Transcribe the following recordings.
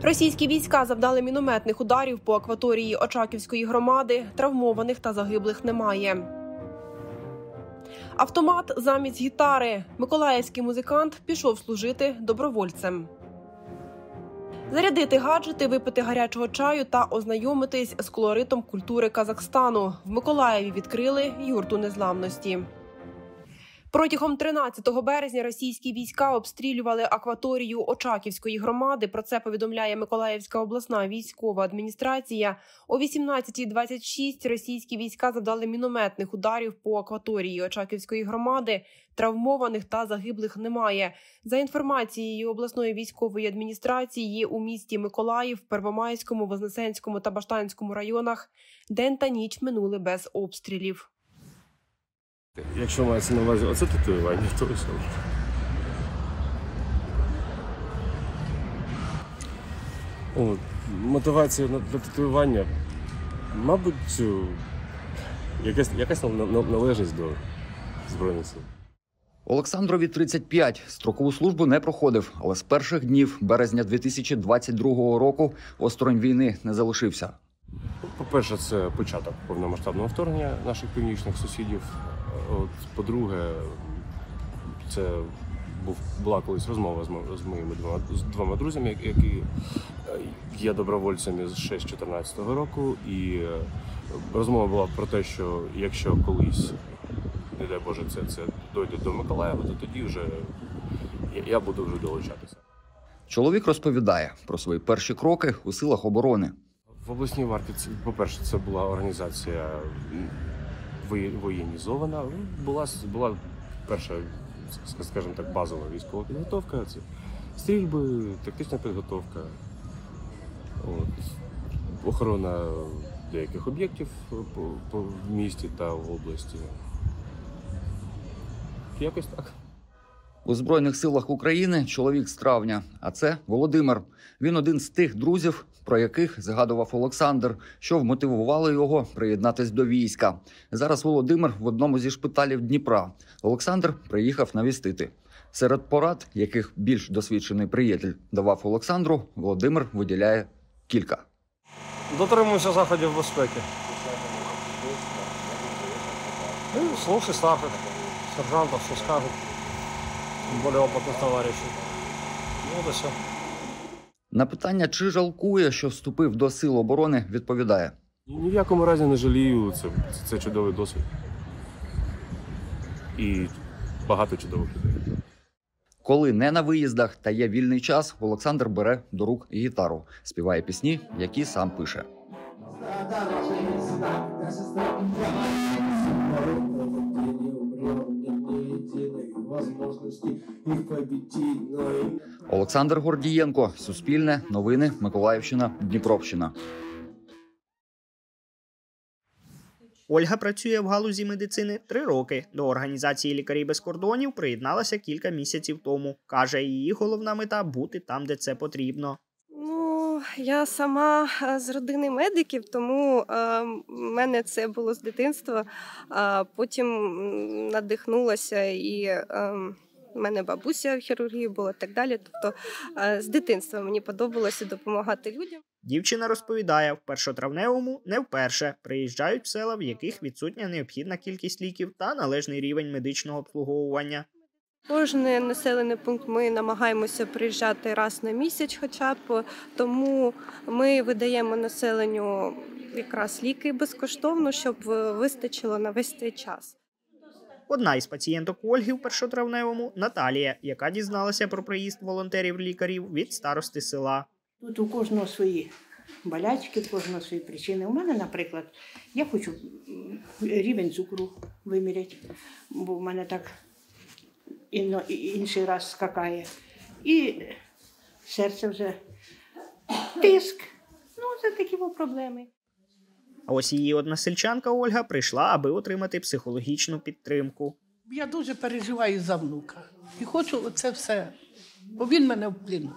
Російські війська завдали мінометних ударів по акваторії Очаківської громади. Травмованих та загиблих немає. Автомат замість гітари. Миколаївський музикант пішов служити добровольцем. Зарядити гаджети, випити гарячого чаю та ознайомитись з колоритом культури Казахстану. В Миколаєві відкрили юрту незламності. Протягом 13 березня російські війська обстрілювали акваторію Очаківської громади. Про це повідомляє Миколаївська обласна військова адміністрація. О 18:26 російські війська завдали мінометних ударів по акваторії Очаківської громади. Травмованих та загиблих немає. За інформацією обласної військової адміністрації, у місті Миколаїв, Первомайському, Вознесенському та Баштанському районах день та ніч минули без обстрілів. Якщо мається на увазі оце татуювання, то все. Мотивація для татуювання, мабуть, якась належність до Збройних сил. Олександрові 35. Строкову службу не проходив, але з перших днів березня 2022 року осторонь війни не залишився. По-перше, це початок повномасштабного вторгнення наших північних сусідів. По-друге, це була колись розмова з моїми двома друзями, які є добровольцями з 2014 року. І розмова була про те, що якщо колись, не дай Боже, це дойде до Миколаєва, то тоді вже я буду вже долучатися. Чоловік розповідає про свої перші кроки у силах оборони. В обласній варті, по-перше, це була організація воєнізована. Була перша, скажімо так, базова військова підготовка. Це стрільби, тактична підготовка, охорона деяких об'єктів по місті та в області. Якось так. У Збройних силах України чоловік з травня, а це Володимир. Він один з тих друзів, про яких згадував Олександр, що вмотивували його приєднатись до війська. Зараз Володимир в одному зі шпиталів Дніпра. Олександр приїхав навістити. Серед порад, яких більш досвідчений приятель давав Олександру, Володимир виділяє кілька. Дотримуйся заходів безпеки. Слухай старших, сержантів, що скажуть. Більш опитних товаришів. Ну, все. На питання, чи жалкує, що вступив до сил оборони, відповідає. Ні в якому разі не жалію, це чудовий досвід. І багато чудових людей. Коли не на виїздах та є вільний час, Олександр бере до рук гітару, співає пісні, які сам пише. Олександр Гордієнко, Суспільне, Новини, Миколаївщина, Дніпровщина. Ольга працює в галузі медицини 3 роки. До організації «Лікарі без кордонів» приєдналася кілька місяців тому. Каже, її головна мета – бути там, де це потрібно. Я сама з родини медиків, тому в мене це було з дитинства. Потім надихнулася і в мене бабуся в хірургії була і так далі. Тобто з дитинства мені подобалося допомагати людям. Дівчина розповідає, в Першотравневому не вперше приїжджають в села, в яких відсутня необхідна кількість ліків та належний рівень медичного обслуговування. Кожний населений пункт ми намагаємося приїжджати раз на місяць хоча б, тому ми видаємо населенню якраз ліки безкоштовно, щоб вистачило на весь цей час. Одна із пацієнток Ольги в Першотравневому – Наталія, яка дізналася про приїзд волонтерів-лікарів від старости села. Тут у кожного свої болячки, у кожного свої причини. У мене, наприклад, я хочу рівень цукру виміряти, бо в мене так інший раз скакає. І серце вже, тиск. Це такі проблеми. А ось її односельчанка Ольга прийшла, аби отримати психологічну підтримку. Я дуже переживаю за внука. І хочу це все, бо він мене вплинув.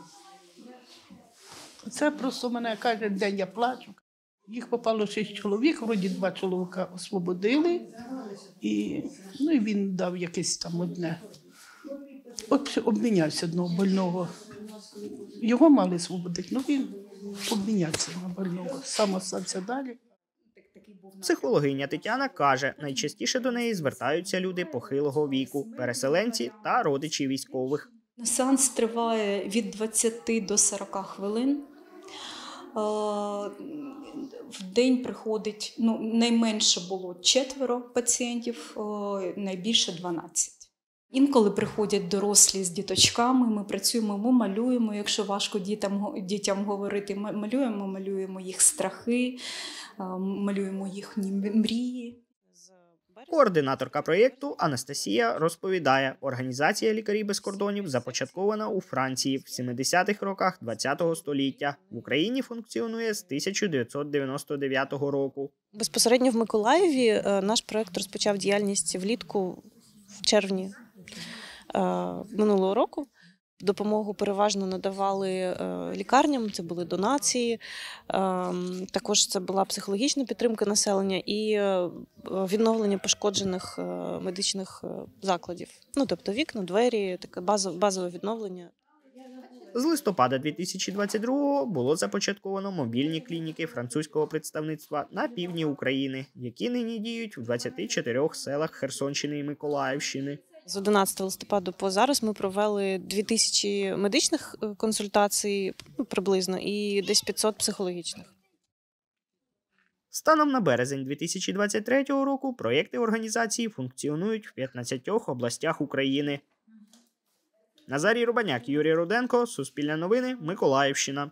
Це просто мене кожен день я плачу. Їх попало 6 чоловік, вроді 2 чоловіка освободили. І він дав якесь там одне. От обмінявся одного больного Його мали освободити, але він обмінявся на больного, сам остався далі. Психологиня Тетяна каже, найчастіше до неї звертаються люди похилого віку, переселенці та родичі військових. Сеанс триває від 20 до 40 хвилин. В день приходить, найменше було 4 пацієнтів, найбільше 12. Інколи приходять дорослі з діточками, ми працюємо, ми малюємо, якщо важко дітям говорити, малюємо їх страхи, малюємо їхні мрії. Координаторка проєкту Анастасія розповідає, організація «Лікарі без кордонів» започаткована у Франції в 70-х роках ХХ століття. В Україні функціонує з 1999 року. Безпосередньо в Миколаєві наш проєкт розпочав діяльність влітку в червні минулого року. Допомогу переважно надавали лікарням, це були донації, також це була психологічна підтримка населення і відновлення пошкоджених медичних закладів. Тобто вікна, двері, таке базове відновлення. З листопада 2022-го було започатковано мобільні клініки французького представництва на півдні України, які нині діють в 24 селах Херсонщини і Миколаївщини. З 11 листопада по зараз ми провели 2000 медичних консультацій приблизно і десь 500 психологічних. Станом на березень 2023 року проєкти організації функціонують в 15 областях України. Назарій Рубаняк, Юрій Руденко, Суспільне новини, Миколаївщина.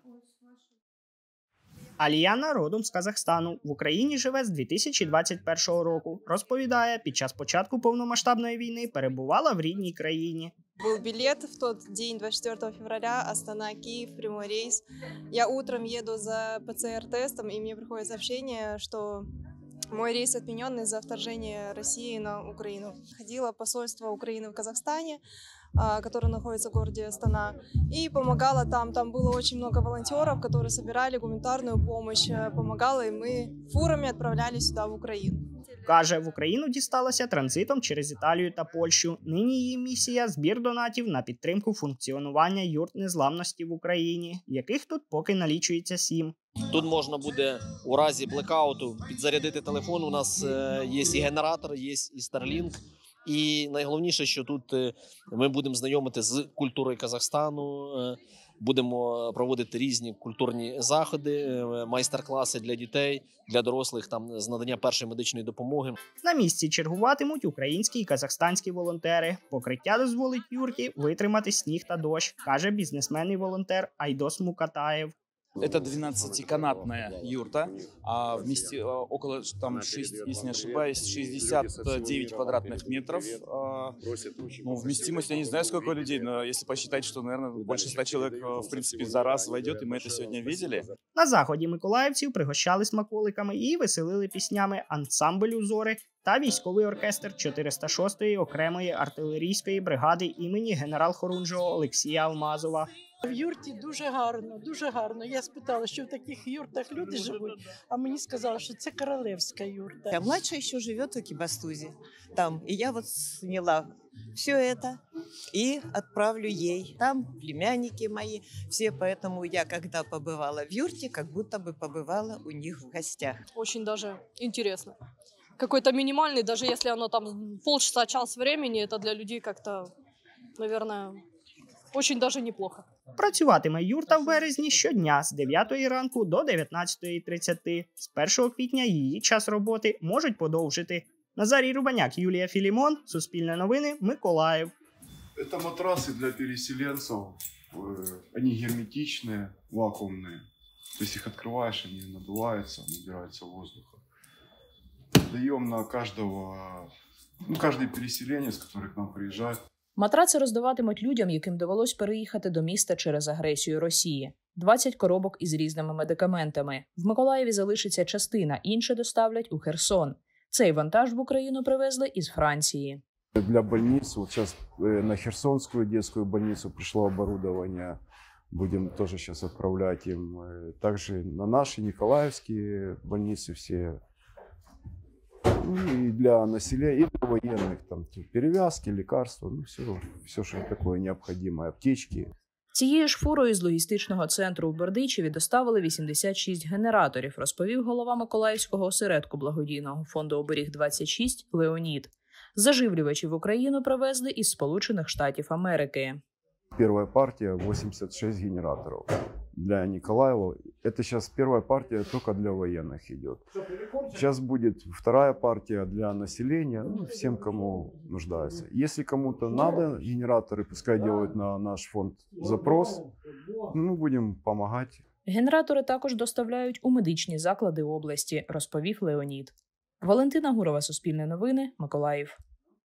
Аліяна родом з Казахстану. В Україні живе з 2021 року. Розповідає, під час початку повномасштабної війни перебувала в рідній країні. Был билет в тот день, 24 февраля, Астана-Киев, прямой рейс. Я утром еду за ПЦР-тестом, и мне приходит сообщение, что мой рейс отменен из-за вторжения России на Украину. Ходила посольство Украины в Казахстане, которое находится в городе Астана, и помогала там. Там было очень много волонтеров, которые собирали гуманитарную помощь, помогала, и мы фурами отправлялись сюда, в Украину. Каже, в Україну дісталася транзитом через Італію та Польщу. Нині її місія – збір донатів на підтримку функціонування юрт незламності в Україні, яких тут поки налічується 7. Тут можна буде у разі блекауту підзарядити телефон. У нас є і генератор, є і Starlink. І найголовніше, що тут ми будемо знайомити з культурою Казахстану, будемо проводити різні культурні заходи, майстер-класи для дітей, для дорослих, там з надання першої медичної допомоги. На місці чергуватимуть українські і казахстанські волонтери. Покриття дозволить юрті витримати сніг та дощ, каже бізнесмен і волонтер Айдос Мукатаєв. Это 12-канатная юрта, около, если не ошибаюсь, 69 квадратных метров. Вместимость, я не знаю, сколько людей, но если посчитать, что, наверное, больше 100 человек, в принципе, за раз войдет, и мы это сегодня видели. На заході миколаївців пригощали смаколиками і веселили піснями ансамбль «Узори» та військовий оркестр 406-ї окремої артилерійської бригади імені генерал-хорунжого Олексія Алмазова. В юрті дуже гарно, дуже гарно. Я спитала, що в таких юртах люди живуть, а мені сказали, що це королевська юрта. А младшая еще живет в Экибастузе там, и я вот сняла все это и отправлю ей. Там племянники мои, все, поэтому я, когда побывала в юрте, как будто бы побывала у них в гостях. Очень даже интересно. Какой-то минимальный, даже если оно там полчаса-час времени, это для людей как-то, наверное, очень даже неплохо. Працюватиме юрта в березні щодня з 9 ранку до 19:30. З 1 квітня її час роботи можуть подовжити. Назарій Рубаняк, Юлія Філімон, Суспільне новини, Миколаїв. Это матрасы для переселенцев. Они герметичные, вакуумные. То есть их открываешь, они надуваются, набираются воздуха. Даем на каждый переселенец, который к нам приезжает. Матраци роздаватимуть людям, яким довелось переїхати до міста через агресію Росії. 20 коробок із різними медикаментами. В Миколаєві залишиться частина, інше доставлять у Херсон. Цей вантаж в Україну привезли із Франції. Для больниц, вот сейчас на Херсонскую детскую больницу пришло оборудование. Будем тоже сейчас отправлять им. Также на наши Николаевские больницы все. И для населения, и для военных, там перевязки, лекарства, все, что такое необходимое, аптечки. Цією ж фурою з логістичного центру у Бердичеві доставили 86 генераторів, розповів голова Миколаївського осередку благодійного фонду «Оберіг-26» Леонід. Заживлювачі в Україну привезли із Сполучених Штатів Америки. Первая партия 86 генераторов для Николаева. Это сейчас первая партия только для военных идет. Сейчас будет вторая партия для населения, всем, кому нуждается. Если кому-то надо генераторы, пускай делают на наш фонд запрос, мы будем помогать. Генератори також доставляють у медичні заклади області, розповів Леонід. Валентина Гурова, Суспільне новини, Миколаїв.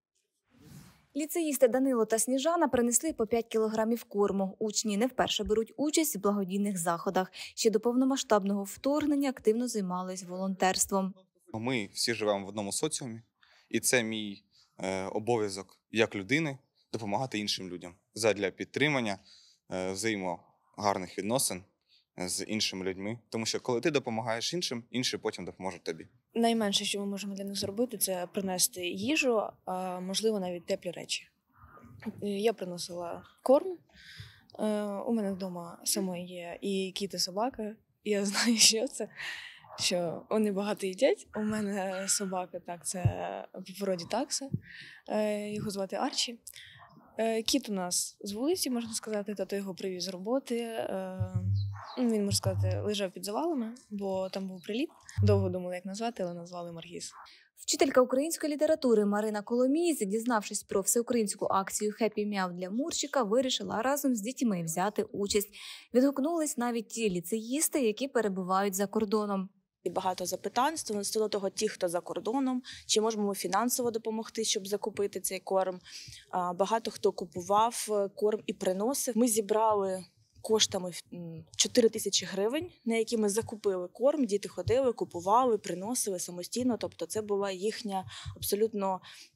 Ліцеїсти Данило та Сніжана принесли по 5 кілограмів корму. Учні не вперше беруть участь в благодійних заходах. Ще до повномасштабного вторгнення активно займались волонтерством. Ми всі живемо в одному соціумі, і це мій обов'язок як людини допомагати іншим людям задля підтримання взаємогарних відносин з іншими людьми. Тому що коли ти допомагаєш іншим, інші потім допоможуть тобі. Найменше, що ми можемо для них зробити, це принести їжу, а можливо навіть теплі речі. Я приносила корм. У мене вдома самої є і кіт, і собака. Я знаю, що це, що вони багато їдять. У мене собака, так, це по породі такса. Його звати Арчі. Кіт у нас з вулиці, можна сказати, тато його привіз з роботи. Він, можна сказати, лежав під завалами, бо там був приліт. Довго думали, як назвати, але назвали Маргіз. Вчителька української літератури Марина Коломієць, дізнавшись про всеукраїнську акцію «Хеппі Мяу» для Мурчика, вирішила разом з дітьми взяти участь. Відгукнулись навіть ті ліцеїсти, які перебувають за кордоном. І багато запитань стосовно того, ті, хто за кордоном, чи можемо фінансово допомогти, щоб закупити цей корм. Багато хто купував корм і приносив. Ми зібрали коштами 4 тисячі гривень, на які ми закупили корм. Діти ходили, купували, приносили самостійно. Тобто це була їхня абсолютно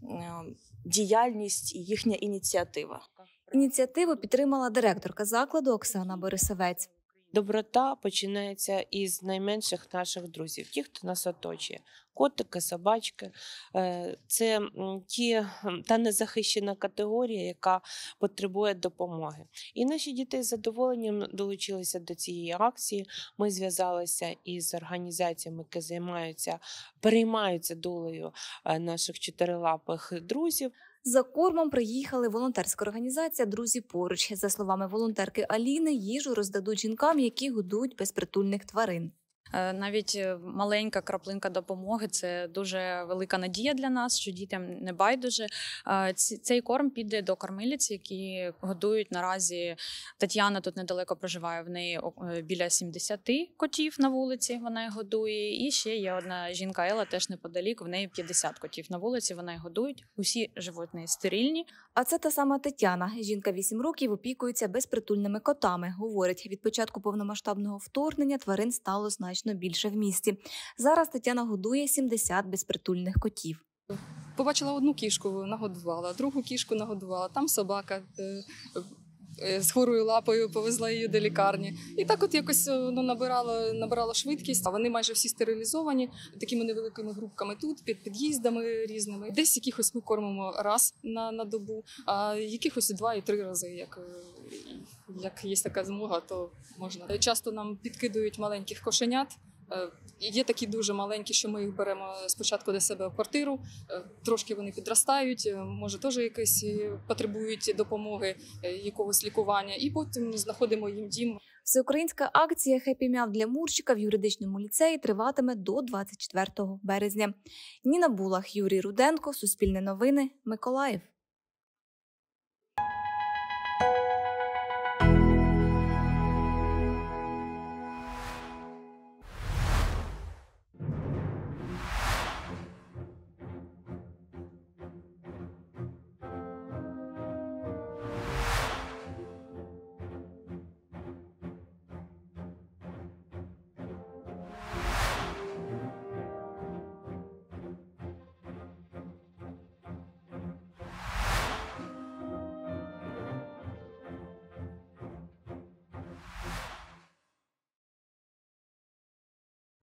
діяльність і їхня ініціатива. Ініціативу підтримала директорка закладу Оксана Борисовець. Доброта починається із найменших наших друзів, ті, хто нас оточує. Котики, собачки – це та незахищена категорія, яка потребує допомоги. І наші діти з задоволенням долучилися до цієї акції. Ми зв'язалися із організаціями, які переймаються долею наших чотирилапих друзів. За кормом приїхали волонтерська організація «Друзі поруч». За словами волонтерки Аліни, їжу роздадуть жінкам, які годують безпритульних тварин. Навіть маленька краплинка допомоги – це дуже велика надія для нас, що дітям не байдуже. Цей корм піде до кормилиць, які годують наразі. Тетяна тут недалеко проживає, в неї біля 70 котів на вулиці, вона їх годує. І ще є одна жінка Елла, теж неподалік, в неї 50 котів на вулиці, вона їх годують. Усі животні стерильні. А це та сама Тетяна. Жінка 8 років опікується безпритульними котами. Говорить, від початку повномасштабного вторгнення тварин стало значно більше в місті. Зараз Тетяна годує 70 безпритульних котів. Побачила одну кішку, нагодувала, другу кішку нагодувала, там собака з хворою лапою, повезла її до лікарні. І так от якось набирала швидкість. Вони майже всі стерилізовані, такими невеликими групками тут, під під'їздами різними. Десь якихось ми кормимо раз на добу, а якихось 2 і 3 рази, як є така змога, то можна. Часто нам підкидують маленьких кошенят. Є такі дуже маленькі, що ми їх беремо спочатку до себе в квартиру, трошки вони підростають, може теж якось потребують допомоги, якогось лікування, і потім знаходимо їм дім. Всеукраїнська акція «Хеппі Мяу» для Мурчика в юридичному ліцеї триватиме до 24 березня. Ніна Булах, Юрій Руденко, Суспільне новини, Миколаїв.